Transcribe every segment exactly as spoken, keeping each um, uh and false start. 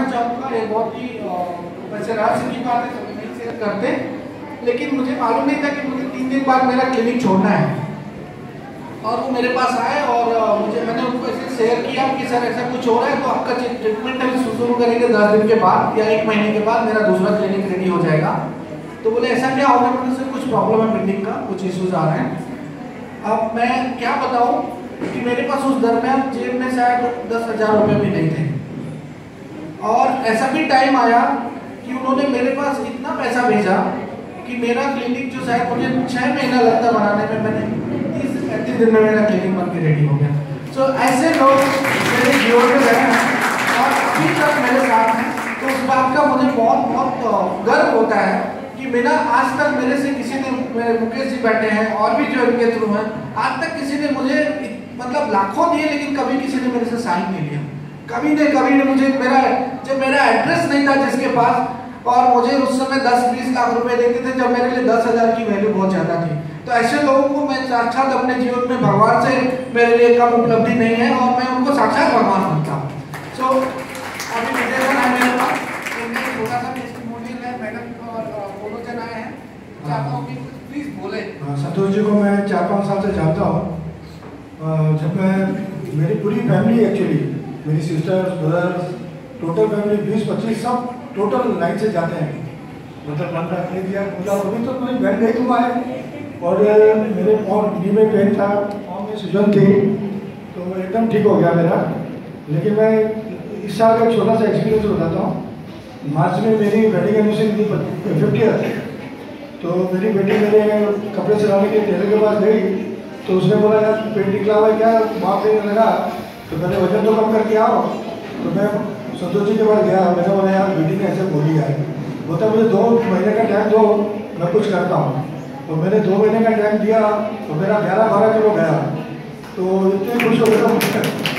बताना चाहूँगा, ये बहुत ही वैसे रहस्य की बात है, सभी नहीं शेयर करते, लेकिन मुझे मालूम नहीं था कि मुझे तीन दिन बाद मेरा क्लिनिक छोड़ना है। और वो मेरे पास आए और मुझे मैंने उनको ऐसे शेयर किया कि सर ऐसा कुछ हो रहा है, तो आपका ट्रीटमेंट अभी शुरू करेंगे दस दिन के बाद या एक महीने के बाद मेरा दूसरा क्लिनिक रेडी हो जाएगा। तो बोले ऐसा क्या होगा, मैंने से कुछ प्रॉब्लम है बिल्डिंग का, कुछ इश्यूज आ रहे हैं। अब मैं क्या बताऊँ कि मेरे पास उस दरमियान जेब में शायद दस हजार रुपये भी नहीं थे, और ऐसा भी टाइम आया कि उन्होंने मेरे पास इतना पैसा भेजा कि मेरा क्लिनिक जो शायद मुझे छः महीना लगता बनाने में, मैंने तीस से पैंतीस दिन में मेरा क्लिनिक बन के रेडी हो गया। सो so, ऐसे लोग मेरे जीवन में रहे हैं और अभी तक मेरे साथ हैं, तो उस बात का मुझे बहुत बहुत गर्व होता है कि मेरा आज तक मेरे से किसी ने, मेरे मुकेश जी बैठे हैं और भी जो इनके थ्रू हैं, आज तक किसी ने मुझे मतलब लाखों दिए लेकिन कभी किसी ने मेरे से साइन नहीं लिया। कभी ने कभी ने मुझे मेरा जब मेरा एड्रेस नहीं था जिसके पास, और मुझे उस समय दस बीस लाख रुपए देते थे जब मेरे लिए दस हजार की वैल्यू बहुत ज्यादा थी। तो ऐसे लोगों को मैं साक्षात अपने जीवन में भगवान से मेरे लिए कम उपलब्धि नहीं है और मैं उनको साक्षात भगवान मानता हूँ। सो अभी निवेदन है मेरे पास, छोटा सा टेस्टिमोनियल है, मैडम और दोनों जन आए हैं, चाहता हूँ कि प्लीज बोले। संतोष जी को मैं चार पाँच साल से जानता हूँ। जब मैं मेरी पूरी फैमिली एक्चुअली मेरी सिस्टर्स ब्रदर्स टोटल फैमिली बीस पच्चीस सब टोटल लाइन से जाते हैं, मतलब मन रखने दिया पूजा। अभी तो मेरी बहन गई तुम आए और मेरे और नी में पेन था, पाँव में सूजन थी, तो एकदम ठीक हो गया मेरा। लेकिन मैं इस साल का एक छोटा सा एक्सपीरियंस बताता हूँ। मार्च में मेरी वेडिंग एनिवर्सरी थी फिफ्टी, तो मेरी बेटी मेरे कपड़े सिलाने के टेलर के पास गई, तो उसने बोला यार पेंटिंग लावा है क्या, वहाँ पे लगा, तो मैंने वजन तो कम करके आओ। तो मैं संतोष जी के पास गया, मैंने बोला यार बेटी ने ऐसे बोली है, बोलता मुझे दो महीने का टाइम दो, मैं कुछ करता हूँ। तो मैंने दो महीने का टाइम दिया, तो मेरा ग्यारह बारह किलो गया। तो इतने खुश हो गया,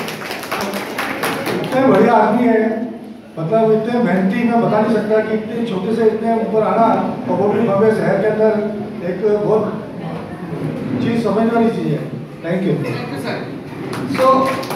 इतने बढ़िया आदमी है, मतलब इतने मेहनती, मैं बता नहीं सकता कि इतने छोटे से इतने ऊपर आना, और वो भी भव्य शहर के अंदर एक बहुत चीज़ समझने वाली चीज़ है। Thank you. Thank you sir. So